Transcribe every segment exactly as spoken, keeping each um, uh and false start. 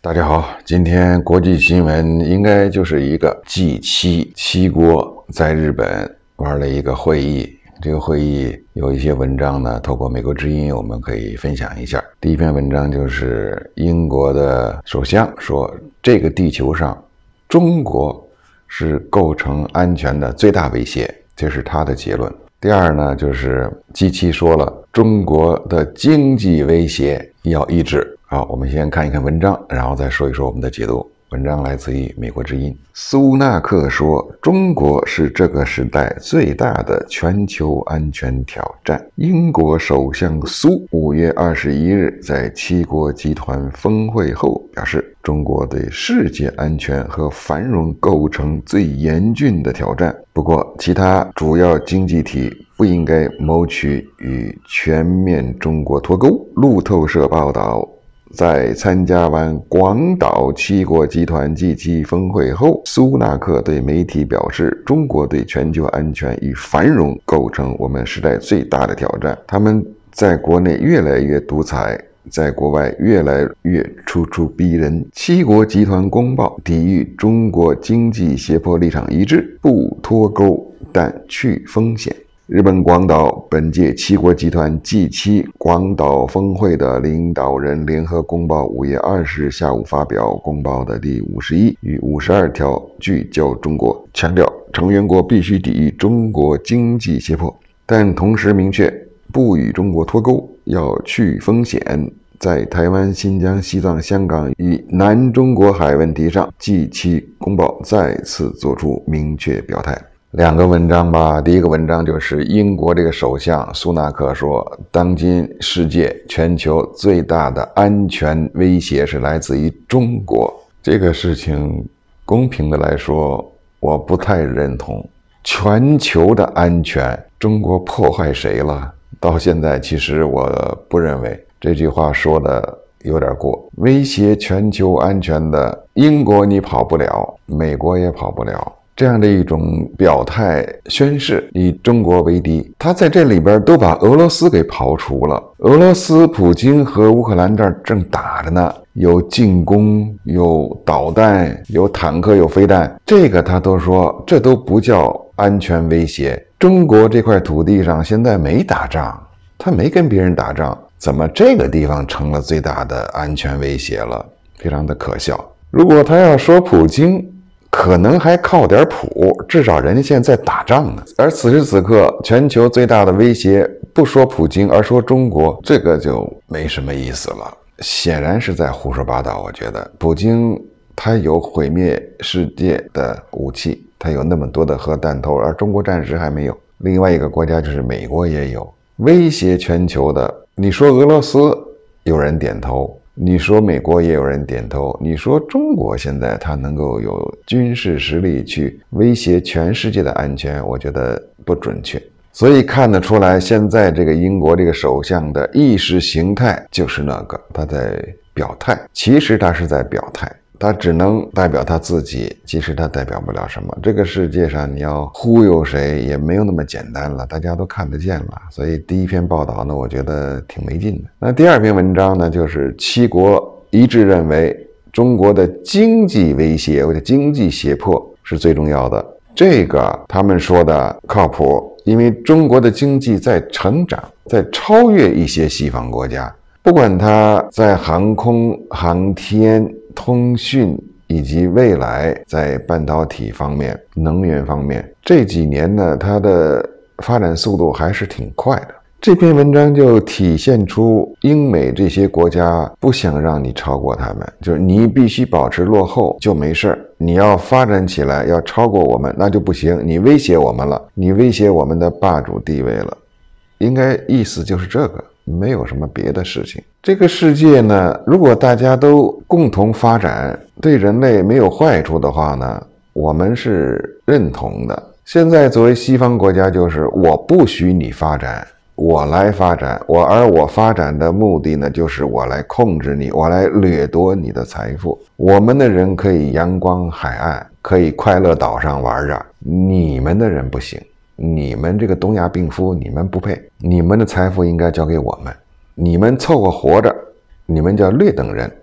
大家好，今天国际新闻应该就是一个 G 七 七国在日本玩了一个会议，这个会议有一些文章呢，透过美国之音我们可以分享一下。第一篇文章就是英国的首相说，这个地球上中国是构成安全的最大威胁，这是他的结论。第二呢，就是 G 七 说了，中国的经济威胁要抑制。好，我们先看一看文章，然后再说一说我们的解读。文章来自于美国之音。苏纳克说，中国是这个时代最大的全球安全挑战。英国首相苏五月二十一日在七国集团峰会后表示，中国对世界安全和繁荣构成最严峻的挑战。不过，其他主要经济体不应该谋取与全面中国脱钩。路透社报道，在参加完广岛七国集团 G 七 峰会后，苏纳克对媒体表示，中国对全球安全与繁荣构成我们时代最大的挑战。他们在国内越来越独裁，在国外越来越咄咄逼人。七国集团公报抵御中国经济胁迫立场一致，不脱钩但去风险。日本广岛本届七国集团 G 七 广岛峰会的领导人联合公报五月二十日下午发表公报的第五十一与五十二条，聚焦中国，强调成员国必须抵御中国经济胁迫，但同时明确不与中国脱钩，要去风险。在台湾、新疆、西藏、香港与南中国海问题上， G 七 公报再次做出明确表态。两个文章吧，第一个文章就是英国这个首相苏纳克说，当今世界全球最大的安全威胁是来自于中国。这个事情公平的来说，我不太认同。全球的安全，中国破坏谁了？到现在其实我不认为这句话说的有点过。威胁全球安全的英国你跑不了，美国也跑不了。这样的一种表态宣示以中国为敌，他在这里边都把俄罗斯给刨除了。俄罗斯普京和乌克兰这儿正打着呢，有进攻，有导弹，有坦克，有飞弹，这个他都说这都不叫安全威胁。中国这块土地上现在没打仗，他没跟别人打仗，怎么这个地方成了最大的安全威胁了？非常的可笑。如果他要说普京，可能还靠点谱，至少人家现在在打仗呢。而此时此刻，全球最大的威胁不说普京，而说中国，这个就没什么意思了。显然是在胡说八道。我觉得普京他有毁灭世界的武器，他有那么多的核弹头，而中国暂时还没有。另外一个国家就是美国也有威胁全球的。你说俄罗斯，有人点头。你说美国也有人点头，你说中国现在它能够有军事实力去威胁全世界的安全，我觉得不准确。所以看得出来，现在这个英国这个首相的意识形态就是那个，他在表态，其实他是在表态，他只能代表他自己，其实他代表不了什么。这个世界上你要忽悠谁也没有那么简单了，大家都看得见了。所以第一篇报道呢，我觉得挺没劲的。那第二篇文章呢，就是七国一致认为中国的经济威胁或者经济胁迫是最重要的。这个他们说的靠谱，因为中国的经济在成长，在超越一些西方国家，不管它在航空、航天、通讯以及未来在半导体方面、能源方面，这几年呢，它的发展速度还是挺快的。这篇文章就体现出英美这些国家不想让你超过他们，就是你必须保持落后就没事，你要发展起来要超过我们那就不行，你威胁我们了，你威胁我们的霸主地位了。应该意思就是这个，没有什么别的事情。这个世界呢，如果大家都共同发展，对人类没有坏处的话呢，我们是认同的。现在作为西方国家，就是我不许你发展，我来发展，我而我发展的目的呢，就是我来控制你，我来掠夺你的财富。我们的人可以阳光海岸，可以快乐岛上玩着，你们的人不行。你们这个东亚病夫，你们不配，你们的财富应该交给我们，你们凑合活着，你们叫劣等人，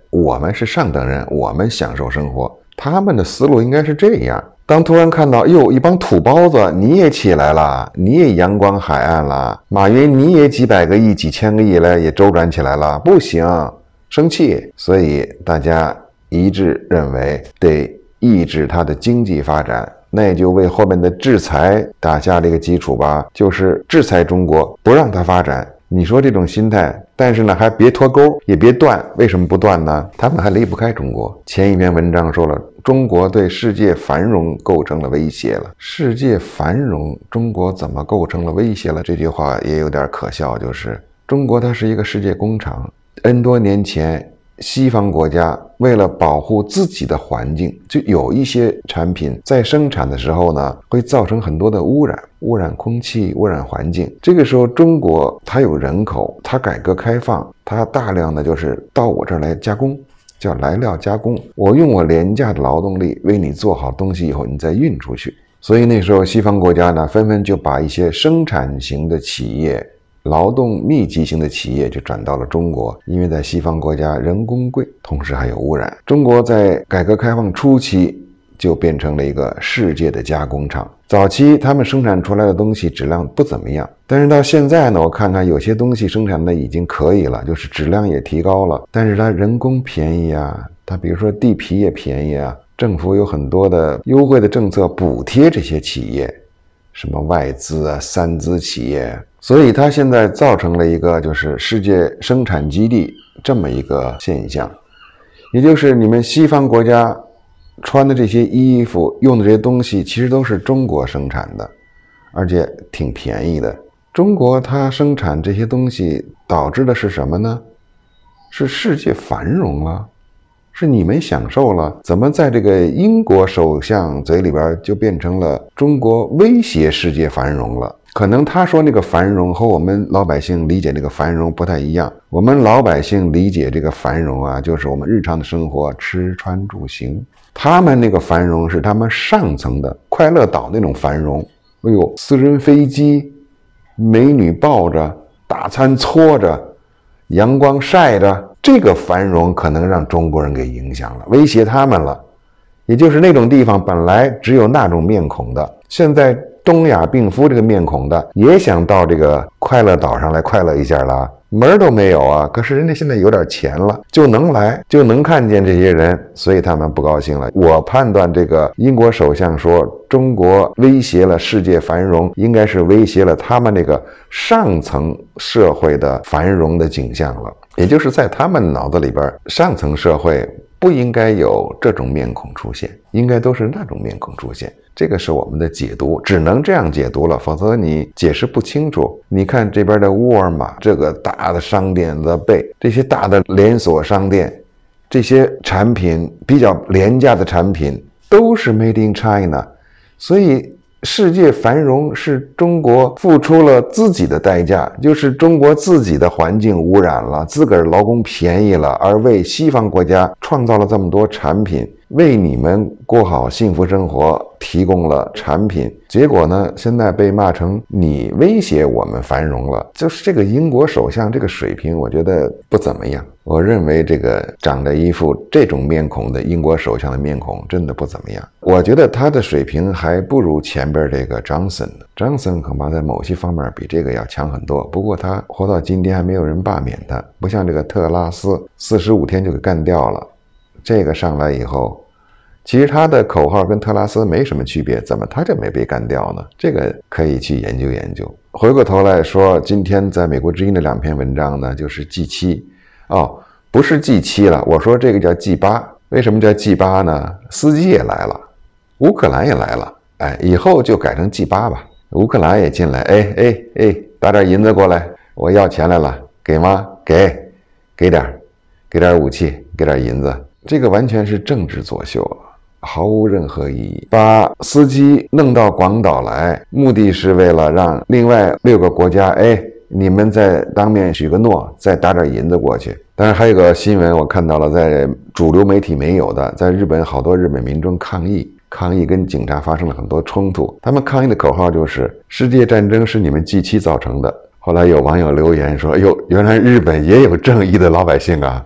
我们是上等人，我们享受生活。他们的思路应该是这样。当突然看到哟，一帮土包子，你也起来了，你也阳光海岸了，马云你也几百个亿几千个亿了，也周转起来了，不行，生气。所以大家一致认为得抑制它的经济发展，那也就为后面的制裁打下了一个基础吧，就是制裁中国，不让它发展。你说这种心态，但是呢还别脱钩，也别断，为什么不断呢？他们还离不开中国。前一篇文章说了，中国对世界繁荣构成了威胁了。世界繁荣，中国怎么构成了威胁了？这句话也有点可笑，就是中国它是一个世界工厂。N 多年前西方国家为了保护自己的环境，就有一些产品在生产的时候呢，会造成很多的污染，污染空气，污染环境。这个时候中国它有人口，它改革开放，它大量的就是到我这儿来加工，叫来料加工，我用我廉价的劳动力为你做好东西以后，你再运出去。所以那时候西方国家呢，纷纷就把一些生产型的企业，劳动密集型的企业就转到了中国，因为在西方国家人工贵，同时还有污染。中国在改革开放初期就变成了一个世界的加工厂。早期他们生产出来的东西质量不怎么样，但是到现在呢，我看看有些东西生产的已经可以了，就是质量也提高了，但是它人工便宜啊，它比如说地皮也便宜啊，政府有很多的优惠的政策补贴这些企业，什么外资啊、三资企业，所以它现在造成了一个就是世界生产基地这么一个现象，也就是你们西方国家穿的这些衣服，用的这些东西，其实都是中国生产的，而且挺便宜的。中国它生产这些东西导致的是什么呢？是世界繁荣了，是你们享受了。怎么在这个英国首相嘴里边就变成了中国威胁世界繁荣了？可能他说那个繁荣和我们老百姓理解那个繁荣不太一样。我们老百姓理解这个繁荣啊，就是我们日常的生活，吃穿住行。他们那个繁荣是他们上层的快乐岛那种繁荣，哎呦，私人飞机，美女抱着，大餐搓着，阳光晒着，这个繁荣可能让中国人给影响了，威胁他们了。也就是那种地方本来只有那种面孔的，现在东亚病夫这个面孔的也想到这个快乐岛上来快乐一下了，门都没有啊！可是人家现在有点钱了，就能来，就能看见这些人，所以他们不高兴了。我判断这个英国首相说中国威胁了世界繁荣，应该是威胁了他们那个上层社会的繁荣的景象了，也就是在他们脑子里边，上层社会不应该有这种面孔出现，应该都是那种面孔出现。这个是我们的解读，只能这样解读了，否则你解释不清楚。你看这边的沃尔玛，这个大的商店 The Bay， 这些大的连锁商店，这些产品比较廉价的产品都是 Made in China， 所以世界繁荣是中国付出了自己的代价，就是中国自己的环境污染了，自个儿劳工便宜了，而为西方国家创造了这么多产品，为你们过好幸福生活提供了产品，结果呢，现在被骂成你威胁我们繁荣了。就是这个英国首相这个水平，我觉得不怎么样。我认为这个长着一副这种面孔的英国首相的面孔真的不怎么样。我觉得他的水平还不如前边这个 Johnson。 Johnson 恐怕在某些方面比这个要强很多，不过他活到今天还没有人罢免他，不像这个特拉斯四十五天就给干掉了。这个上来以后，其实他的口号跟特拉斯没什么区别，怎么他就没被干掉呢？这个可以去研究研究。回过头来说，今天在美国之音的两篇文章呢，就是 G 七 哦，不是 G 七 了，我说这个叫 G 八。为什么叫 G 八 呢？司机也来了，乌克兰也来了，哎，以后就改成 G 八 吧。乌克兰也进来，哎哎哎，打点银子过来，我要钱来了，给吗？给，给点，给点武器，给点银子。这个完全是政治作秀，毫无任何意义。把司机弄到广岛来，目的是为了让另外六个国家，哎，你们再当面许个诺，再打点银子过去。当然还有个新闻我看到了，在主流媒体没有的，在日本好多日本民众抗议，抗议跟警察发生了很多冲突。他们抗议的口号就是世界战争是你们 G 七 造成的。后来有网友留言说，哎呦，原来日本也有正义的老百姓啊，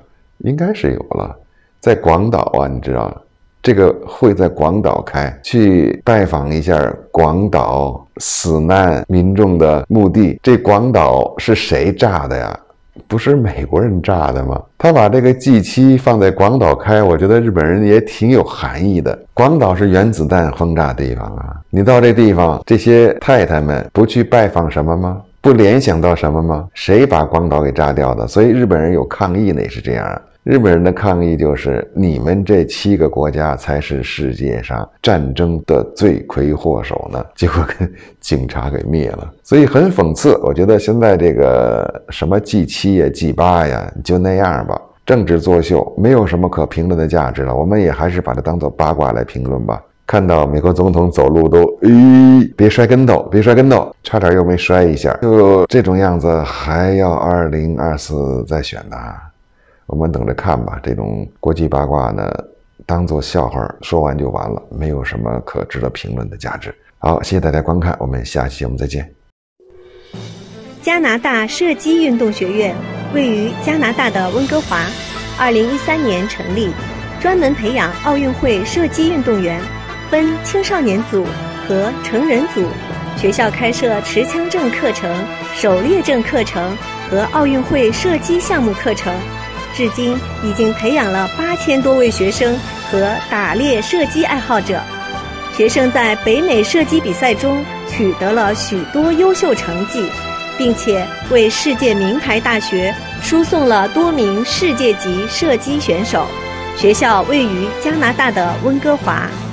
应该是有了，在广岛啊，你知道，这个会在广岛开，去拜访一下广岛死难民众的墓地。这广岛是谁炸的呀？不是美国人炸的吗？他把这个 G 七 放在广岛开，我觉得日本人也挺有含义的。广岛是原子弹轰炸地方啊，你到这地方，这些太太们不去拜访什么吗？不联想到什么吗？谁把广岛给炸掉的？所以日本人有抗议呢，也是这样啊。日本人的抗议就是你们这七个国家才是世界上战争的罪魁祸首呢，结果跟警察给灭了，所以很讽刺。我觉得现在这个什么 G 七 呀 G 八 呀，就那样吧，政治作秀，没有什么可评论的价值了，我们也还是把它当作八卦来评论吧。看到美国总统走路都咦，别摔跟头，别摔跟头，差点又没摔一下，就这种样子还要二零二四再选呢。我们等着看吧，这种国际八卦呢，当作笑话说完就完了，没有什么可值得评论的价值。好，谢谢大家观看，我们下期节目再见。 加拿大射击运动学院位于加拿大的温哥华，二零一三年成立，专门培养奥运会射击运动员，分青少年组和成人组。学校开设持枪证课程、狩猎证课程和奥运会射击项目课程。至今已经培养了八千多位学生和打猎射击爱好者。学生在北美射击比赛中取得了许多优秀成绩，并且为世界名牌大学输送了多名世界级射击选手。学校位于加拿大的温哥华。